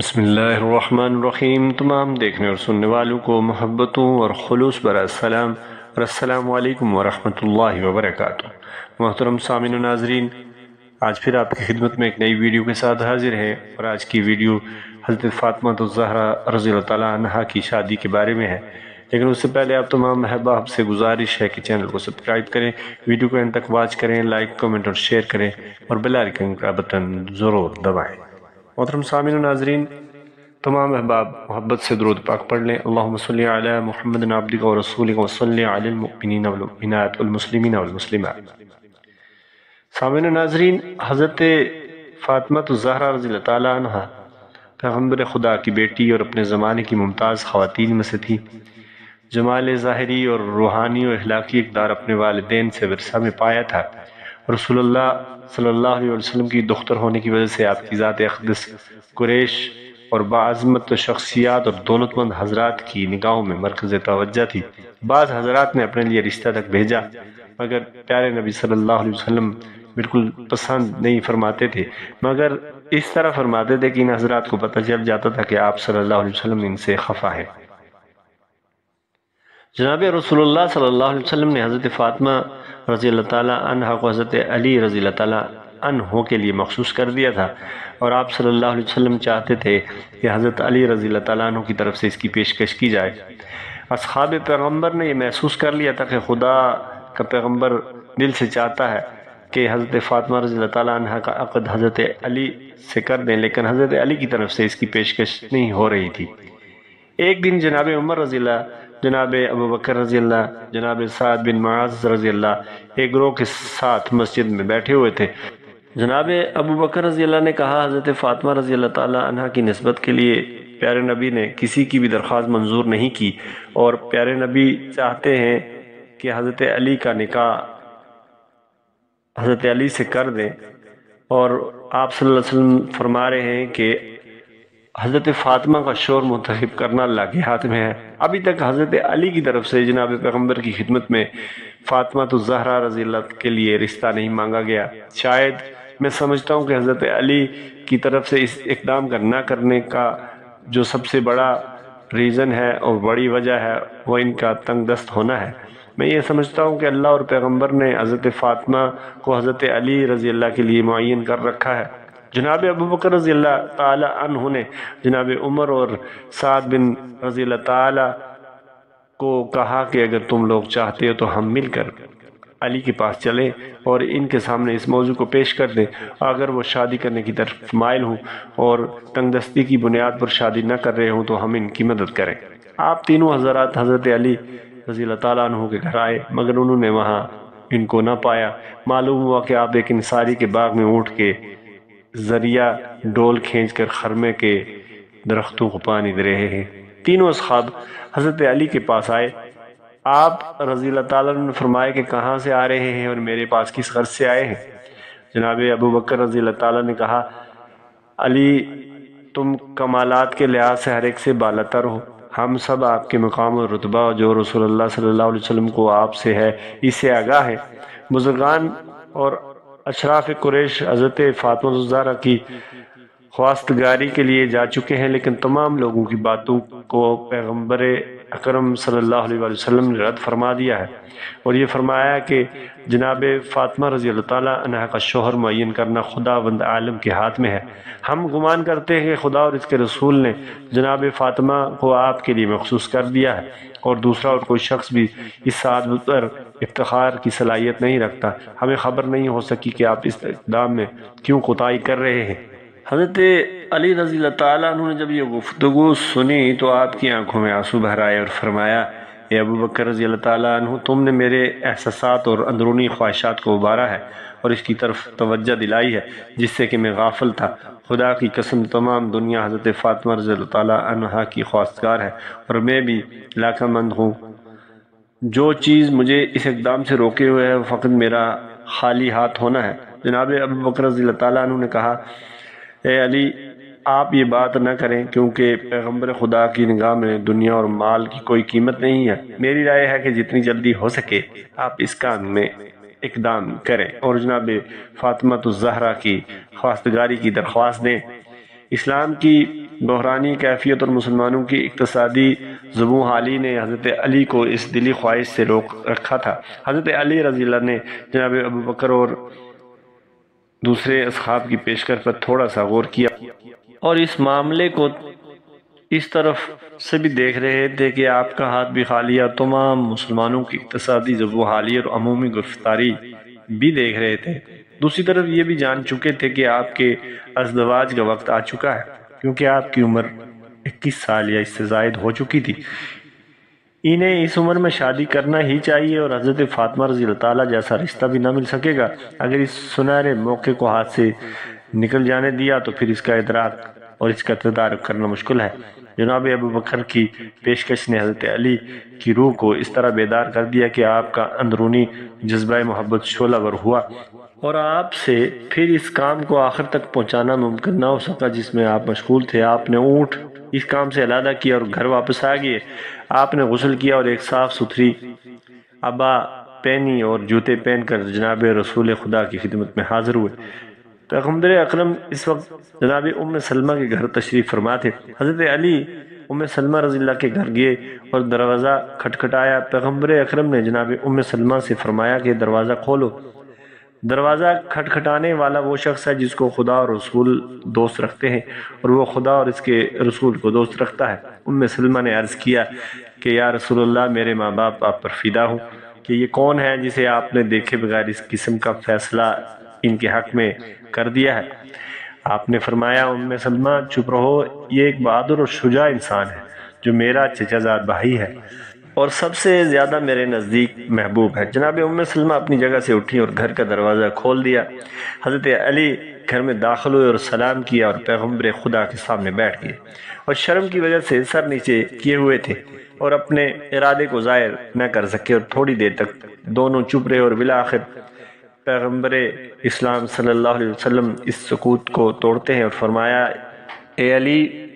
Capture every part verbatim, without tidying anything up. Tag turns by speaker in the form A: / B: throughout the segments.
A: بسم اللہ الرحمن الرحیم۔ تمام دیکھنے اور سننے والوں کو محبتوں اور خلوص برا السلام اور السلام علیکم ورحمۃ اللہ وبرکاتہ۔ محترم سامعین و ناظرین، آج پھر آپ کی خدمت میں ایک نئی ویڈیو کے ساتھ حاضر ہیں، اور آج کی ویڈیو حضرت فاطمہ الزہرا رضی اللہ تعالیٰ عنہا کی شادی کے بارے میں ہے۔ لیکن اس سے پہلے آپ تمام احباب سے گزارش ہے کہ چینل کو سبسکرائب کریں، ویڈیو کو اینڈ تک واچ کریں، لائک کمنٹ اور شیئر کریں، اور بیل آئیکن کا بٹن ضرور دبائیں۔ محترم سامعین و ناظرین، تمام احباب محبت سے درود پاک پڑھ لیں۔ اللہم صلی علی محمد عبدک و رسولک و صلی علی المؤمنین والمؤمنات والمسلمین والمسلمات۔ سامعین و ناظرین، حضرت فاطمہ الزہرا رضی اللہ تعالیٰ عنہ پیغمبر خدا کی بیٹی اور اپنے زمانے کی ممتاز خواتین میں سے تھی۔ جمال ظاہری اور روحانی و اخلاقی اقدار اپنے والدین سے ورثہ میں پایا تھا۔ رسول اللہ صلی اللہ علیہ وسلم کی دختر ہونے کی وجہ سے آپ کی ذات اقدس قریش اور باعظمت شخصیات اور دولت مند حضرات کی نگاہوں میں مرکز توجہ تھی۔ بعض حضرات نے اپنے لیے رشتہ تک بھیجا، مگر پیارے نبی صلی اللہ علیہ وسلم بالکل پسند نہیں فرماتے تھے، مگر اس طرح فرماتے تھے کہ ان حضرات کو پتہ چل جاتا تھا کہ آپ صلی اللہ علیہ وسلم ان سے خفا ہیں۔ جناب رسول اللہ صلی اللہ علیہ وسلم نے حضرت فاطمہ رضی اللہ تعالیٰ عنہ کو حضرت علی رضی اللہ تعالیٰ عنہ کے لیے مخصوص کر دیا تھا، اور آپ صلی اللہ علیہ وسلم چاہتے تھے کہ حضرت علی رضی اللہ تعالیٰ عنہ کی طرف سے اس کی پیشکش کی جائے۔ اصحاب پیغمبر نے یہ محسوس کر لیا تھا کہ خدا کا پیغمبر دل سے چاہتا ہے کہ حضرت فاطمہ رضی اللہ تعالیٰ عنہ کا عقد حضرت علی سے کر دیں، لیکن حضرت علی کی طرف سے اس کی پیشکش نہیں ہو رہی تھی۔ ایک دن جناب عمر رضی اللہ، جناب ابو بکر رضی اللہ، جناب سعد بن معاذ رضی اللہ ایک گروہ کے ساتھ مسجد میں بیٹھے ہوئے تھے۔ جناب ابو بکر رضی اللہ نے کہا، حضرت فاطمہ رضی اللہ تعالیٰ عنہ کی نسبت کے لیے پیارے نبی نے کسی کی بھی درخواست منظور نہیں کی، اور پیارے نبی چاہتے ہیں کہ حضرت علی کا نکاح حضرت علی سے کر دیں، اور آپ صلی اللہ علیہ وسلم فرما رہے ہیں کہ حضرت فاطمہ کا شور منتخب کرنا اللہ کے ہاتھ میں ہے۔ ابھی تک حضرت علی کی طرف سے جناب پیغمبر کی خدمت میں فاطمہ الزہرا رضی اللہ کے لیے رشتہ نہیں مانگا گیا۔ شاید میں سمجھتا ہوں کہ حضرت علی کی طرف سے اس اقدام کا نہ کرنے کا جو سب سے بڑا ریزن ہے اور بڑی وجہ ہے، وہ ان کا تنگ دست ہونا ہے۔ میں یہ سمجھتا ہوں کہ اللہ اور پیغمبر نے حضرت فاطمہ کو حضرت علی رضی اللہ کے لیے معین کر رکھا ہے۔ جناب ابو بکر رضی اللہ تعالی عنہ نے جناب عمر اور سعد بن رضی اللہ تعالی کو کہا کہ اگر تم لوگ چاہتے ہو تو ہم مل کر علی کے پاس چلیں اور ان کے سامنے اس موضوع کو پیش کر دیں، اگر وہ شادی کرنے کی طرف مائل ہوں اور تنگ دستی کی بنیاد پر شادی نہ کر رہے ہوں تو ہم ان کی مدد کریں۔ آپ تینوں حضرات حضرت علی رضی اللہ تعالیٰ عنہ کے گھر آئے، مگر انہوں نے وہاں ان کو نہ پایا۔ معلوم ہوا کہ آپ ایک انصاری کے باغ میں اٹھ کے ذریعہ ڈول کھینچ کر خرمے کے درختوں کو پانی دے رہے ہیں۔ تینوں اصحاب حضرت علی کے پاس آئے۔ آپ رضی اللہ تعالیٰ نے فرمایا کہ کہاں سے آ رہے ہیں اور میرے پاس کس غرض سے آئے ہیں؟ جناب ابو بکر رضی اللہ تعالیٰ نے کہا، علی تم کمالات کے لحاظ سے ہر ایک سے بالاتر ہو، ہم سب آپ کے مقام اور رتبہ جو رسول اللہ صلی اللہ علیہ وسلم کو آپ سے ہے اس سے آگاہ ہے۔ بزرگان اور اشراف قریش حضرت فاطمہ الزہرا کی خواستگاری کے لیے جا چکے ہیں، لیکن تمام لوگوں کی باتوں کو پیغمبر اکرم صلی اللہ علیہ وسلم نے رد فرما دیا ہے، اور یہ فرمایا کہ جناب فاطمہ رضی اللہ تعالیٰ عنہ کا شوہر معین کرنا خدا بند عالم کے ہاتھ میں ہے۔ ہم گمان کرتے ہیں کہ خدا اور اس کے رسول نے جناب فاطمہ کو آپ کے لیے مخصوص کر دیا ہے، اور دوسرا اور کوئی شخص بھی اس سعادت پر افتخار کی صلاحیت نہیں رکھتا۔ ہمیں خبر نہیں ہو سکی کہ آپ اس اقدام میں کیوں کوتاہی کر رہے ہیں۔ حضرت علی رضی اللہ تعالیٰ عنہ نے جب یہ گفتگو سنی تو آپ کی آنکھوں میں آنسو بہر آئے اور فرمایا، اے ابو بکر رضی اللہ تعالیٰ عنہ، تم نے میرے احساسات اور اندرونی خواہشات کو ابھارا ہے اور اس کی طرف توجہ دلائی ہے جس سے کہ میں غافل تھا۔ خدا کی قسم تمام دنیا حضرت فاطمہ رضی اللہ تعالیٰ عنہ کی خواستگار ہے، اور میں بھی علاقہ مند ہوں۔ جو چیز مجھے اس اقدام سے روکے ہوئے ہے وہ فقط میرا خالی ہاتھ ہونا ہے۔ جناب ابو بکر رضی اللہ تعالیٰ عنہ نے کہا، اے علی آپ یہ بات نہ کریں، کیونکہ پیغمبر خدا کی نگاہ میں دنیا اور مال کی کوئی قیمت نہیں ہے۔ میری رائے ہے کہ جتنی جلدی ہو سکے آپ اس کام میں اقدام کریں اور جناب فاطمہ الزہرا کی خواستگاری کی درخواست دیں۔ اسلام کی بحرانی کیفیت اور مسلمانوں کی اقتصادی زبوں حالی نے حضرت علی کو اس دلی خواہش سے روک رکھا تھا۔ حضرت علی رضی اللہ نے جناب ابو بکر اور دوسرے اصحاب کی پیشکش پر تھوڑا سا غور کیا اور اس معاملے کو اس طرف سے بھی دیکھ رہے تھے کہ آپ کا ہاتھ بھی خالی ہے، اور تمام مسلمانوں کی اقتصادی زبوں حالی اور عمومی گرفتاری بھی دیکھ رہے تھے۔ دوسری طرف یہ بھی جان چکے تھے کہ آپ کے ازدواج کا وقت آ چکا ہے، کیونکہ آپ کی عمر اکیس سال یا اس سے زائد ہو چکی تھی۔ انہیں اس عمر میں شادی کرنا ہی چاہیے، اور حضرت فاطمہ رضی اللہ تعالیٰ جیسا رشتہ بھی نہ مل سکے گا۔ اگر اس سنہرے موقع کو ہاتھ سے نکل جانے دیا تو پھر اس کا ادراک اور اس کا تدارک کرنا مشکل ہے۔ جناب ابو بکر کی پیشکش نے حضرت علی کی روح کو اس طرح بیدار کر دیا کہ آپ کا اندرونی جذبہ محبت شعلہ ور ہوا، اور آپ سے پھر اس کام کو آخر تک پہنچانا ممکن نہ ہو سکا جس میں آپ مشغول تھے۔ آپ نے اونٹ اس کام سے علیحدہ کیا اور گھر واپس آ گئے۔ آپ نے غسل کیا اور ایک صاف ستھری عبا پہنی اور جوتے پہن کر جناب رسول خدا کی خدمت میں حاضر ہوئے۔ پیغمبر اکرم اس وقت جناب ام سلمہ کے گھر تشریف فرما تھے۔ حضرت علی ام سلمہ رضی اللہ کے گھر گئے اور دروازہ کھٹکھٹایا۔ پیغمبر اکرم نے جناب ام سلمہ سے فرمایا کہ دروازہ کھولو۔ دروازہ کھٹکھٹانے والا وہ شخص ہے جس کو خدا اور رسول دوست رکھتے ہیں، اور وہ خدا اور اس کے رسول کو دوست رکھتا ہے۔ ام سلمہ نے عرض کیا کہ یا رسول اللہ، میرے ماں باپ آپ پر فدا ہوں، کہ یہ کون ہے جسے آپ نے دیکھے بغیر اس قسم کا فیصلہ ان کے حق میں کر دیا ہے؟ آپ نے فرمایا ام سلمہ چپ رہو، یہ ایک بہادر اور شجاع انسان ہے جو میرا چچا زاد بھائی ہے اور سب سے زیادہ میرے نزدیک محبوب ہے۔ جناب ام سلمہ اپنی جگہ سے اٹھی اور گھر کا دروازہ کھول دیا۔ حضرت علی گھر میں داخل ہوئے اور سلام کیا اور پیغمبر خدا کے سامنے بیٹھ گئے، اور شرم کی وجہ سے سر نیچے کیے ہوئے تھے اور اپنے ارادے کو ظاہر نہ کر سکے، اور تھوڑی دیر تک دونوں چپ رہے، اور بالآخر پیغمبر اسلام صلی اللہ علیہ وسلم اس سکوت کو توڑتے ہیں اور فرمایا اے علی،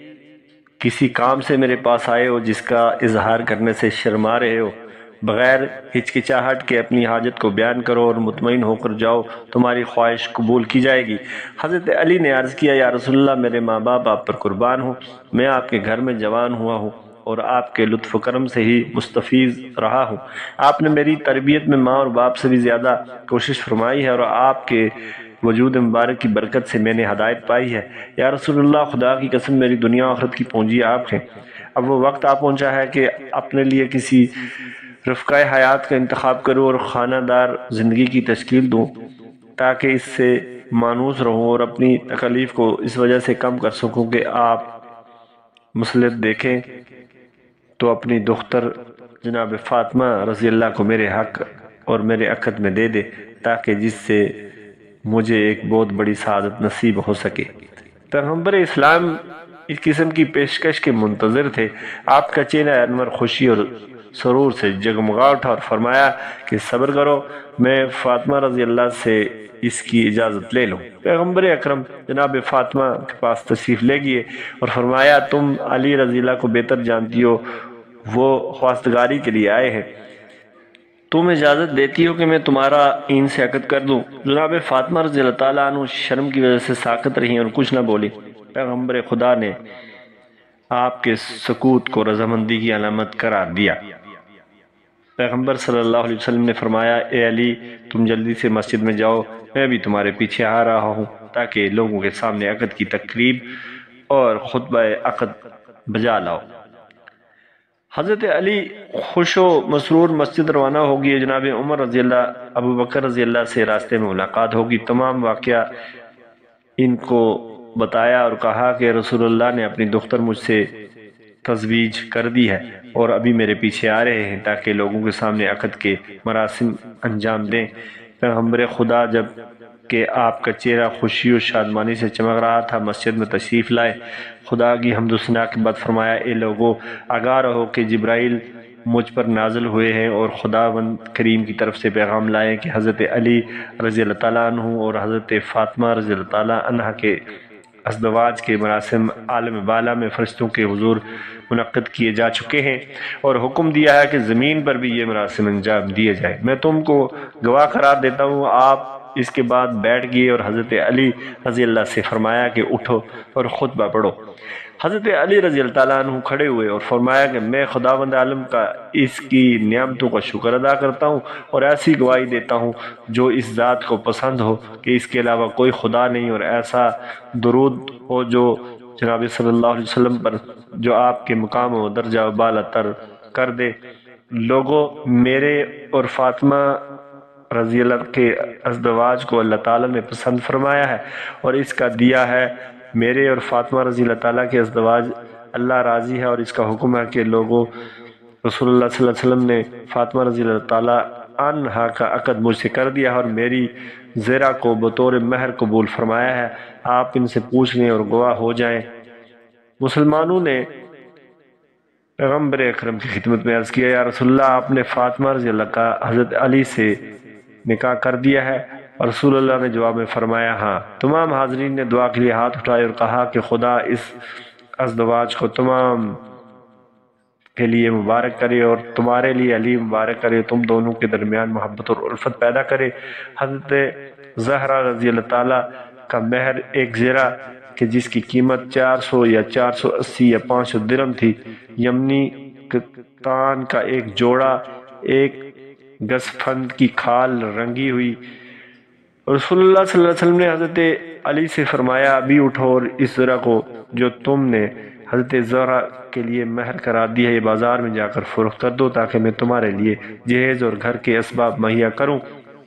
A: کسی کام سے میرے پاس آئے ہو جس کا اظہار کرنے سے شرما رہے ہو؟ بغیر ہچکچاہٹ کے اپنی حاجت کو بیان کرو اور مطمئن ہو کر جاؤ، تمہاری خواہش قبول کی جائے گی۔ حضرت علی نے عرض کیا یا رسول اللہ، میرے ماں باپ آپ پر قربان ہوں، میں آپ کے گھر میں جوان ہوا ہوں اور آپ کے لطف و کرم سے ہی مستفیض رہا ہوں۔ آپ نے میری تربیت میں ماں اور باپ سے بھی زیادہ کوشش فرمائی ہے، اور آپ کے وجود مبارک کی برکت سے میں نے ہدایت پائی ہے۔ یا رسول اللہ، خدا کی قسم میری دنیا و آخرت کی پونجی آپ ہیں۔ اب وہ وقت آ پہنچا ہے کہ اپنے لیے کسی رفقہ حیات کا انتخاب کروں اور خانہ دار زندگی کی تشکیل دوں تاکہ اس سے مانوس رہوں اور اپنی تکلیف کو اس وجہ سے کم کر سکوں کہ آپ مسلط دیکھیں تو اپنی دختر جناب فاطمہ رضی اللہ کو میرے حق اور میرے عقد میں دے دے، تاکہ جس سے مجھے ایک بہت بڑی سعادت نصیب ہو سکے۔ پیغمبر اسلام اس قسم کی پیشکش کے منتظر تھے۔ آپ کا چہرہ انور خوشی اور سرور سے جگمگا اٹھا اور فرمایا کہ صبر کرو، میں فاطمہ رضی اللہ سے اس کی اجازت لے لوں۔ پیغمبر اکرم جناب فاطمہ کے پاس تشریف لے گئے اور فرمایا تم علی رضی اللہ کو بہتر جانتی ہو، وہ خواستگاری کے لیے آئے ہیں، تم اجازت دیتی ہو کہ میں تمہارا ان سے عقد کر دوں؟ جناب فاطمہ رضی اللہ تعالیٰ عنہ شرم کی وجہ سے ساکت رہی اور کچھ نہ بولی۔ پیغمبر خدا نے آپ کے سکوت کو رضامندی کی علامت قرار دیا۔ پیغمبر صلی اللہ علیہ وسلم نے فرمایا اے علی، تم جلدی سے مسجد میں جاؤ، میں بھی تمہارے پیچھے آ رہا ہوں تاکہ لوگوں کے سامنے عقد کی تقریب اور خطبہ عقد بجا لاؤ۔ حضرت علی خوش و مسرور مسجد روانہ ہوگی۔ جناب عمر رضی اللہ، ابو بکر رضی اللہ سے راستے میں ملاقات ہوگی۔ تمام واقعہ ان کو بتایا اور کہا کہ رسول اللہ نے اپنی دختر مجھ سے تزویج کر دی ہے اور ابھی میرے پیچھے آ رہے ہیں تاکہ لوگوں کے سامنے عقد کے مراسم انجام دیں۔ پیغمبر خدا جب کہ آپ کا چہرہ خوشی و شادمانی سے چمک رہا تھا مسجد میں تشریف لائے۔ خدا کی حمد و ثنا کے بعد فرمایا اے لوگو، آگاہ رہو کہ جبرائیل مجھ پر نازل ہوئے ہیں اور خداوند کریم کی طرف سے پیغام لائے کہ حضرت علی رضی اللہ تعالیٰ عنہ اور حضرت فاطمہ رضی اللہ تعالیٰ عنہ کے ازدواج کے مراسم عالم بالا میں فرشتوں کے حضور منعقد کیے جا چکے ہیں، اور حکم دیا ہے کہ زمین پر بھی یہ مراسم انجام دیے جائے۔ میں تم کو گواہ قرار دیتا ہوں۔ آپ اس کے بعد بیٹھ گئے اور حضرت علی رضی اللہ سے فرمایا کہ اٹھو اور خطبہ پڑھو۔ حضرت علی رضی اللہ تعالیٰ عنہ کھڑے ہوئے اور فرمایا کہ میں خداوند عالم کا اس کی نعمتوں کا شکر ادا کرتا ہوں اور ایسی گواہی دیتا ہوں جو اس ذات کو پسند ہو کہ اس کے علاوہ کوئی خدا نہیں، اور ایسا درود ہو جو جناب صلی اللہ علیہ وسلم پر جو آپ کے مقام و درجہ بالا تر کر دے۔ لوگوں، میرے اور فاطمہ رضی اللہ کے ازدواج کو اللہ تعالیٰ نے پسند فرمایا ہے اور اس کا دیا ہے۔ میرے اور فاطمہ رضی اللہ تعالیٰ کے ازدواج اللہ راضی ہے اور اس کا حکم ہے کہ لوگوں، رسول اللہ صلی اللہ علیہ وسلم نے فاطمہ رضی اللہ تعالیٰ عنہا کا عقد مجھ سے کر دیا ہے اور میری زیرہ کو بطور مہر قبول فرمایا ہے۔ آپ ان سے پوچھ لیں اور گواہ ہو جائیں۔ مسلمانوں نے پیغمبر اکرم کی خدمت میں عرض کیا، یا رسول اللہ، آپ نے فاطمہ رضی اللہ کا حضرت علی سے نکاح کر دیا ہے؟ اور رسول اللہ نے جواب میں فرمایا ہاں۔ تمام حاضرین نے دعا کے لیے ہاتھ اٹھائے اور کہا کہ خدا اس ازدواج کو تمام کے لیے مبارک کرے اور تمہارے لیے علی مبارک کرے، تم دونوں کے درمیان محبت اور الفت پیدا کرے۔ حضرت زہرا رضی اللہ تعالیٰ کا مہر ایک زیرہ کہ جس کی قیمت چار سو یا چار سو اسی یا پانچ سو درم تھی، یمنی کتان کا ایک جوڑا، ایک گزفند کی کھال رنگی ہوئی۔ رسول اللہ صلی اللہ علیہ وسلم نے حضرت علی سے فرمایا، ابھی اٹھو اور اس زرہ کو جو تم نے حضرت زہرا کے لیے مہر قرار دی ہے یہ بازار میں جا کر فروخت کر دو تاکہ میں تمہارے لیے جہیز اور گھر کے اسباب مہیا کروں۔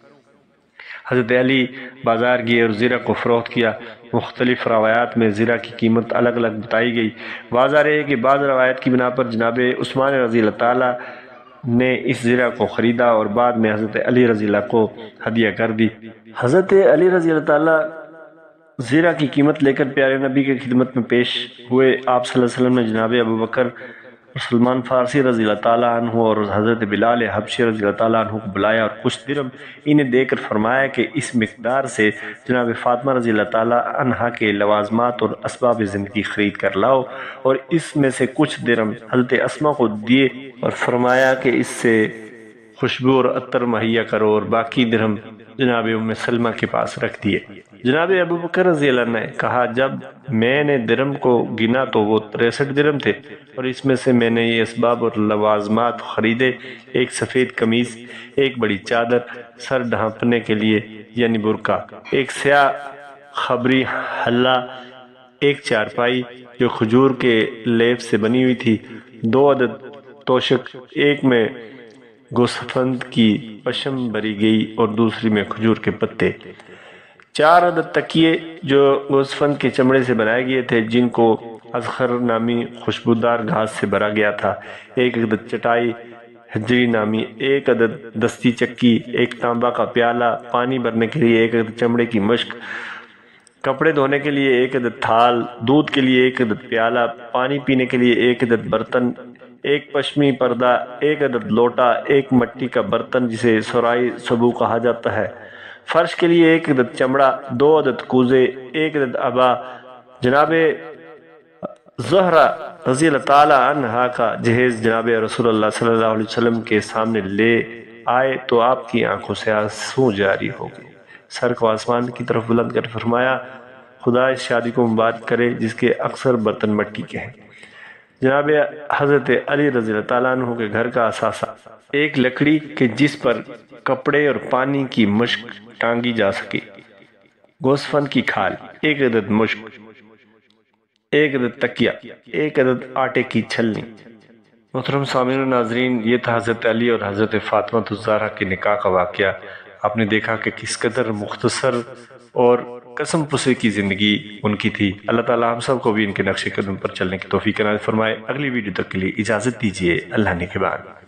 A: حضرت علی بازار گئے اور زرہ کو فروخت کیا۔ مختلف روایات میں زرہ کی قیمت الگ الگ بتائی گئی۔ واضح ہے کہ بعض روایت کی بنا پر جناب عثمان رضی اللہ تعالیٰ نے اس زرہ کو خریدا اور بعد میں حضرت علی رضی اللہ کو ہدیہ کر دی۔ حضرت علی رضی اللہ تعالیٰ زرہ کی قیمت لے کر پیارے نبی کی خدمت میں پیش ہوئے۔ آپ صلی اللہ علیہ وسلم نے جناب ابو بکر اور سلمان فارسی رضی اللہ تعالیٰ عنہ اور حضرت بلال حبشی رضی اللہ تعالیٰ عنہ کو بلایا اور کچھ درم انہیں دے کر فرمایا کہ اس مقدار سے جناب فاطمہ رضی اللہ تعالیٰ عنہ کے لوازمات اور اسباب زندگی خرید کر لاؤ، اور اس میں سے کچھ درم حضرت اسما کو دیے اور فرمایا کہ اس سے خوشبو اور عطر مہیا کرو، اور باقی درہم جناب ام سلمہ کے پاس رکھ دیے۔ جناب ابو بکر رضی اللہ عنہ نے کہا، جب میں نے درم کو گنا تو وہ تریسٹھ درم تھے، اور اس میں سے میں نے یہ اسباب اور لوازمات خریدے: ایک سفید قمیص، ایک بڑی چادر سر ڈھانپنے کے لیے یعنی برقع، ایک سیاہ خبری حلہ، ایک چارپائی جو کھجور کے لیف سے بنی ہوئی تھی، دو عدد توشک، ایک میں گوسفند کی پشم بری گئی اور دوسری میں کھجور کے پتے، چار عدد تکیے جو گوسفند کے چمڑے سے بنائے گئے تھے جن کو ازخر نامی خوشبودار گھاس سے بھرا گیا تھا، ایک عدد چٹائی حجری نامی، ایک عدد دستی چکی، ایک تانبا کا پیالہ پانی بھرنے کے لیے، ایک عدد چمڑے کی مشک، کپڑے دھونے کے لیے ایک عدد تھال، دودھ کے لیے ایک عدد پیالہ، پانی پینے کے لیے ایک عدد برتن، ایک پشمی پردہ، ایک عدد لوٹا، ایک مٹی کا برتن جسے سرائی سبو کہا جاتا ہے، فرش کے لیے ایک عدد چمڑا، دو عدد کوزے، ایک عدد ابا۔ جناب زہرا رضی اللہ تعالیٰ عنہا کا جہیز جناب رسول اللہ صلی اللہ علیہ وسلم کے سامنے لے آئے تو آپ کی آنکھوں سے آنسو جاری ہو گئے، سر کو آسمان کی طرف بلند کر فرمایا، خدا اس شادی کو مبارک کرے جس کے اکثر برتن مٹی کے ہیں۔ جناب حضرت علی رضی اللہ تعالیٰ عنہ کے گھر کا اثاثہ ایک لکڑی کہ جس پر کپڑے اور پانی کی مشک ٹانگی جا سکے، گوسفند کی کھال، ایک عدد مشک، ایک عدد تکیہ، ایک عدد آٹے کی چھلنی۔ محترم سامعین و ناظرین، یہ تھا حضرت علی اور حضرت فاطمہ الزہرا کے نکاح کا واقعہ۔ آپ نے دیکھا کہ کس قدر مختصر اور قسم پسی کی زندگی ان کی تھی۔ اللہ تعالیٰ ہم سب کو بھی ان کے نقش قدم پر چلنے کی توفیق عنایت فرمائے۔ اگلی ویڈیو تک کے لیے اجازت دیجیے، اللہ نگہبان۔